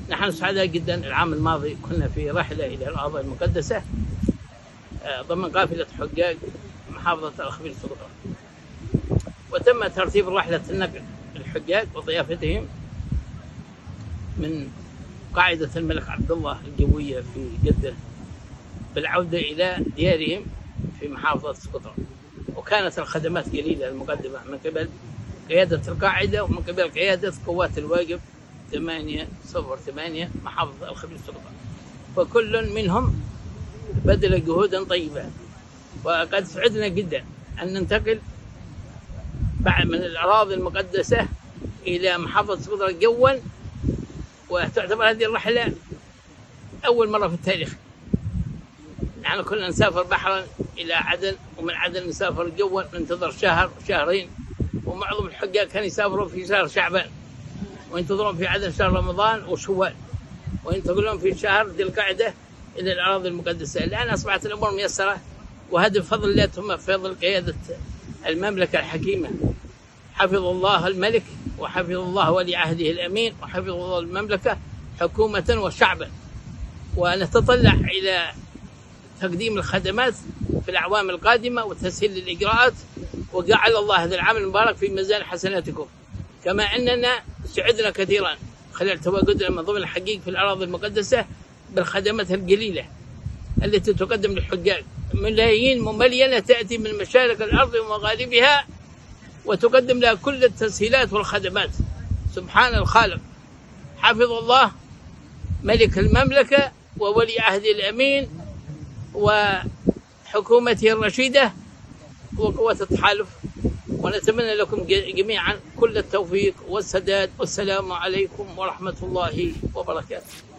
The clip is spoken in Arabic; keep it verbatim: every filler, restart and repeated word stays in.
نحن سعداء جدا. العام الماضي كنا في رحلة إلى الأرض المقدسة ضمن قافلة حجاج محافظة الأخبيل الصغرى، وتم ترتيب رحلة النقل للحجاج وضيافتهم من قاعدة الملك عبد الله الجوية في جدة بالعودة إلى ديارهم في محافظة سقطرى. وكانت الخدمات جليلة المقدمة من قبل قيادة القاعدة ومن قبل قيادة قوات الواقف ثمانية صفر ثمانية محافظة الخبيل الصغرى، وكل منهم بذل جهودا طيبة. وقد سعدنا جدا أن ننتقل بعد من الأراضي المقدسة إلى محافظة سقطرى جوا، وتعتبر هذه الرحلة أول مرة في التاريخ. نحن كنا نسافر بحرا إلى عدن، ومن عدن نسافر جوا ننتظر شهر شهرين، ومعظم الحجاج كانوا يسافرون في شهر شعبان وينتظرون في عدن شهر رمضان وشوال، وينتقلون في شهر ذي القعدة إلى الأراضي المقدسة. الآن أصبحت الأمور ميسرة، وهذا بفضل الله ثم بفضل قيادة المملكة الحكيمة. حفظ الله الملك وحفظ الله ولي عهده الأمين وحفظ الله المملكة حكومة وشعبا، ونتطلع إلى تقديم الخدمات في الأعوام القادمة وتسهيل الإجراءات، وجعل الله هذا العام المبارك في ميزان حسناتكم، كما أننا سعدنا كثيرا خلال تواجدنا من ضمن الحقيق في الأراضي المقدسة بالخدمات الجليلة التي تقدم للحجاج. ملايين مملينة تأتي من مشارق الأرض ومغاربها وتقدم لها كل التسهيلات والخدمات. سبحان الخالق. حفظ الله ملك المملكة وولي عهده الأمين وحكومته الرشيدة وقوات التحالف، ونتمنى لكم جميعا كل التوفيق والسداد. والسلام عليكم ورحمة الله وبركاته.